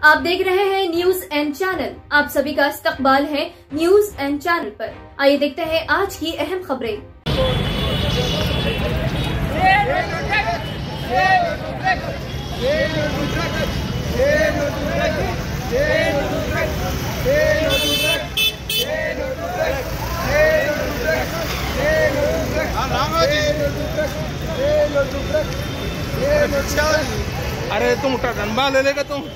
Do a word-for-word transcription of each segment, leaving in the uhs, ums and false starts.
आप देख रहे हैं न्यूज एंड चैनल। आप सभी का इस्तकबाल है न्यूज एंड चैनल पर। आइए देखते हैं आज की अहम खबरें। अरे तुम उठा गनबा ले लेगा तुम।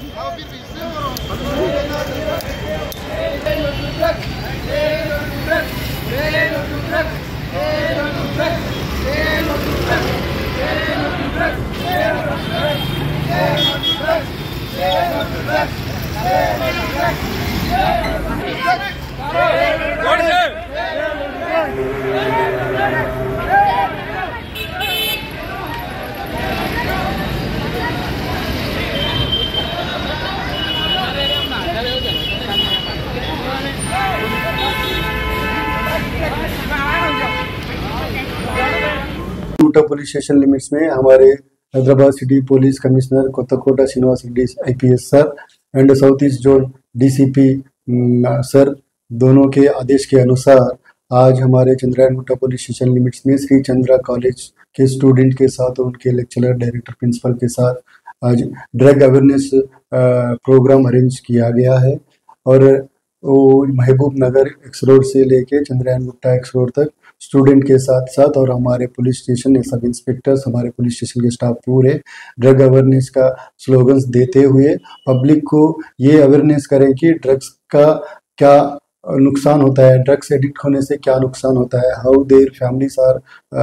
कोटा पुलिस स्टेशन लिमिट्स में हमारे Hyderabad city police commissioner Kothakota Srinivas Reddy IPS sir and south east zone DCP sir दोनों के आदेश के अनुसार आज हमारे चंद्रायनगुट्टा पुलिस स्टेशन लिमिट्स में श्री चंद्रा कॉलेज के स्टूडेंट के साथ और उनके लेक्चरर डायरेक्टर प्रिंसिपल के साथ आज ड्रग अवेयरनेस प्रोग्राम अरेंज किया गया है। और वो महबूब नगर एक्स रोड से लेके चंद्रायनगुट्टा एक्स रोड तक स्टूडेंट के साथ साथ और हमारे पुलिस स्टेशन सब इंस्पेक्टर्स हमारे पुलिस स्टेशन के स्टाफ पूरे ड्रग अवेयरनेस का स्लोगन्स देते हुए पब्लिक को ये अवेयरनेस करें कि ड्रग्स का क्या नुकसान होता है, ड्रग्स एडिक्ट होने से क्या नुकसान होता है, how their families are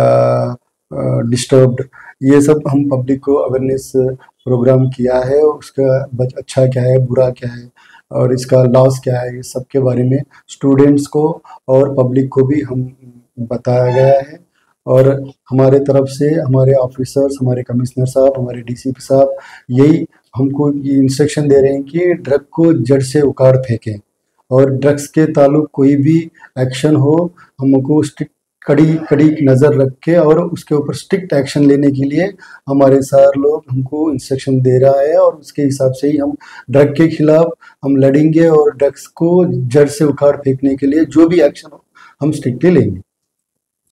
disturbed, ये सब हम पब्लिक को अवेयरनेस प्रोग्राम किया है। उसका अच्छा क्या है, बुरा क्या है और इसका लॉस क्या है, इस सब के बारे में स्टूडेंट्स को और पब्लिक को भी हम बताया गया है। और हमारे तरफ से हमारे ऑफिसर्स, हमारे कमिश्नर साहब, हमारे डीसीपी साहब यही हमको इंस्ट्रक्शन दे रहे हैं कि ड्रग को जड़ से उखाड़ फेंकें और ड्रग्स के ताल्लुक कोई भी एक्शन हो हमको स्ट्रिक्ट कड़ी कड़ी नज़र रख के और उसके ऊपर स्ट्रिक्ट एक्शन लेने के लिए हमारे सर लोग हमको इंस्ट्रक्शन दे रहा है। और उसके हिसाब से ही हम ड्रग के खिलाफ हम लड़ेंगे और ड्रग्स को जड़ से उखाड़ फेंकने के लिए जो भी एक्शन हो हम स्ट्रिक्टली लेंगे।